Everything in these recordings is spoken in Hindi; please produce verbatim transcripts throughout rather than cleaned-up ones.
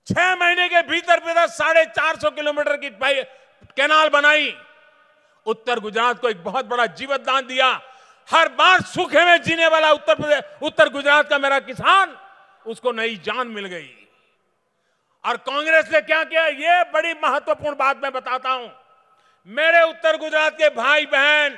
छह महीने के भीतर भीतर साढ़े चार सौ किलोमीटर की कैनाल बनाई। उत्तर गुजरात को एक बहुत बड़ा जीवन दान दिया। हर बार सूखे में जीने वाला उत्तर प्रदेश, उत्तर गुजरात का मेरा किसान, उसको नई जान मिल गई। और कांग्रेस ने क्या किया, ये बड़ी महत्वपूर्ण बात मैं बताता हूं। मेरे उत्तर गुजरात के भाई बहन,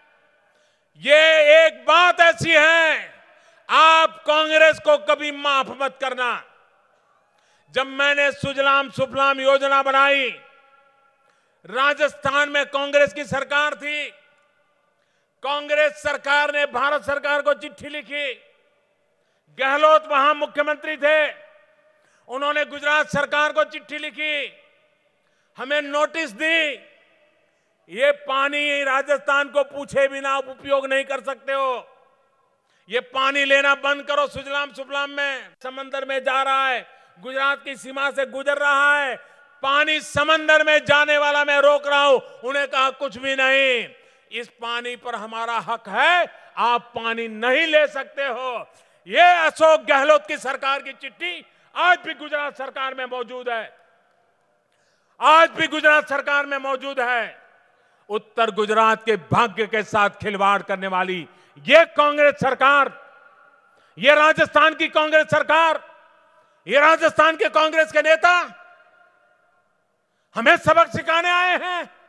ये एक बात ऐसी है, आप कांग्रेस को कभी माफ मत करना। जब मैंने सुजलाम सुफलाम योजना बनाई, राजस्थान में कांग्रेस की सरकार थी, कांग्रेस सरकार ने भारत सरकार को चिट्ठी लिखी। गहलोत वहां मुख्यमंत्री थे, उन्होंने गुजरात सरकार को चिट्ठी लिखी, हमें नोटिस दी, ये पानी राजस्थान को पूछे बिना उपयोग नहीं कर सकते हो, ये पानी लेना बंद करो। सुजलाम सुफलाम में समंदर में जा रहा है, गुजरात की सीमा से गुजर रहा है, पानी समंदर में जाने वाला मैं रोक रहा हूं। उन्हें कहा कुछ भी नहीं, इस पानी पर हमारा हक है, आप पानी नहीं ले सकते हो। ये अशोक गहलोत की सरकार की चिट्ठी आज भी गुजरात सरकार में मौजूद है, आज भी गुजरात सरकार में मौजूद है। उत्तर गुजरात के भाग्य के साथ खिलवाड़ करने वाली ये कांग्रेस सरकार, ये राजस्थान की कांग्रेस सरकार, ये राजस्थान के कांग्रेस के नेता हमें सबक सिखाने आए हैं।